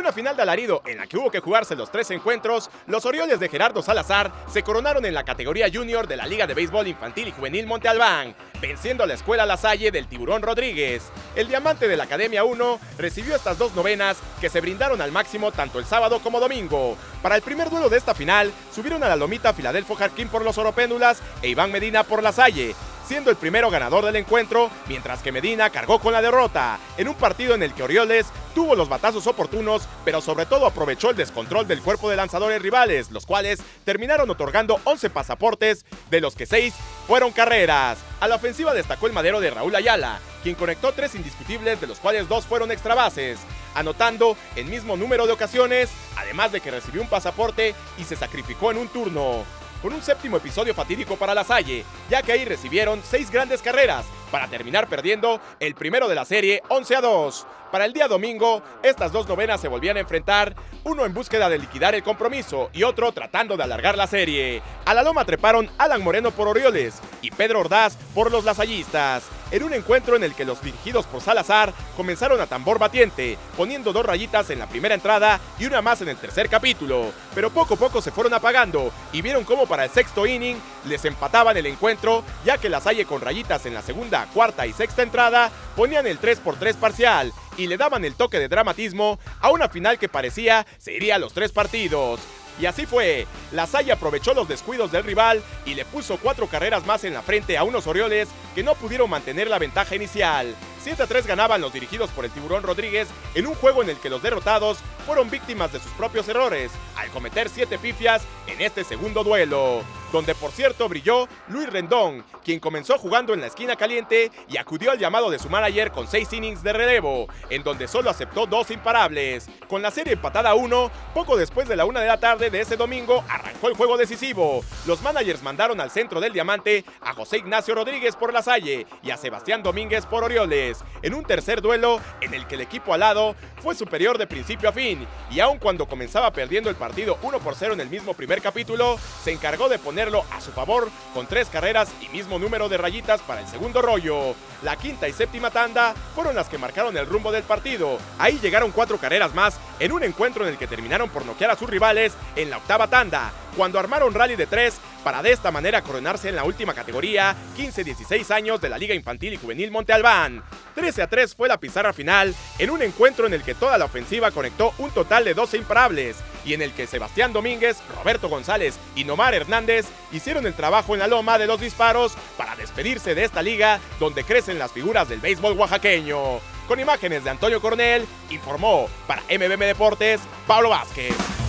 una final de alarido en la que hubo que jugarse los 3 encuentros, los Orioles de Gerardo Salazar se coronaron en la categoría junior de la Liga de Béisbol Infantil y Juvenil Monte Albán, venciendo a la Escuela La Salle del Tiburón Rodríguez. El diamante de la Academia 1 recibió estas 2 novenas que se brindaron al máximo tanto el sábado como domingo. Para el primer duelo de esta final, subieron a la lomita Filadelfo Jarquín por los Oropéndulas e Iván Medina por La Salle, siendo el primero ganador del encuentro, mientras que Medina cargó con la derrota, en un partido en el que Orioles tuvo los batazos oportunos, pero sobre todo aprovechó el descontrol del cuerpo de lanzadores rivales, los cuales terminaron otorgando 11 pasaportes, de los que 6 fueron carreras. A la ofensiva destacó el madero de Raúl Ayala, quien conectó 3 indiscutibles, de los cuales 2 fueron extra bases, anotando el mismo número de ocasiones, además de que recibió un pasaporte y se sacrificó en un turno. Con un séptimo episodio fatídico para La Salle, ya que ahí recibieron 6 grandes carreras para terminar perdiendo el primero de la serie 11-2. Para el día domingo, estas 2 novenas se volvían a enfrentar, uno en búsqueda de liquidar el compromiso y otro tratando de alargar la serie. A la loma treparon Alan Moreno por Orioles y Pedro Ordaz por los lasallistas, en un encuentro en el que los dirigidos por Salazar comenzaron a tambor batiente, poniendo 2 rayitas en la primera entrada y una más en el tercer capítulo, pero poco a poco se fueron apagando y vieron cómo para el sexto inning les empataban el encuentro, ya que La Salle con rayitas en la segunda, cuarta y sexta entrada ponían el 3-3 parcial y le daban el toque de dramatismo a una final que parecía se iría a los 3 partidos. Y así fue, La Salle aprovechó los descuidos del rival y le puso 4 carreras más en la frente a unos Orioles que no pudieron mantener la ventaja inicial. 7-3 ganaban los dirigidos por el Tiburón Rodríguez en un juego en el que los derrotados fueron víctimas de sus propios errores al cometer 7 pifias en este segundo duelo, donde por cierto brilló Luis Rendón, quien comenzó jugando en la esquina caliente y acudió al llamado de su manager con 6 innings de relevo, en donde solo aceptó 2 imparables. Con la serie empatada a 1, poco después de la 1 de la tarde de ese domingo arrancó el juego decisivo. Los managers mandaron al centro del diamante a José Ignacio Rodríguez por La Salle y a Sebastián Domínguez por Orioles, en un tercer duelo en el que el equipo alado fue superior de principio a fin, y aun cuando comenzaba perdiendo el partido 1-0 en el mismo primer capítulo, se encargó de ponerlo a su favor con 3 carreras y mismo número de rayitas para el segundo rollo. La quinta y séptima tanda fueron las que marcaron el rumbo del partido. Ahí llegaron 4 carreras más en un encuentro en el que terminaron por noquear a sus rivales en la octava tanda, cuando armaron rally de 3 para de esta manera coronarse en la última categoría 15-16 años de la Liga Infantil y Juvenil Monte Albán. 13-3 fue la pizarra final en un encuentro en el que toda la ofensiva conectó un total de 12 imparables y en el que Sebastián Domínguez, Roberto González y Nomar Hernández hicieron el trabajo en la loma de los disparos para despedirse de esta liga donde crecen las figuras del béisbol oaxaqueño. Con imágenes de Antonio Coronel, informó para MBM Deportes, Pablo Vázquez.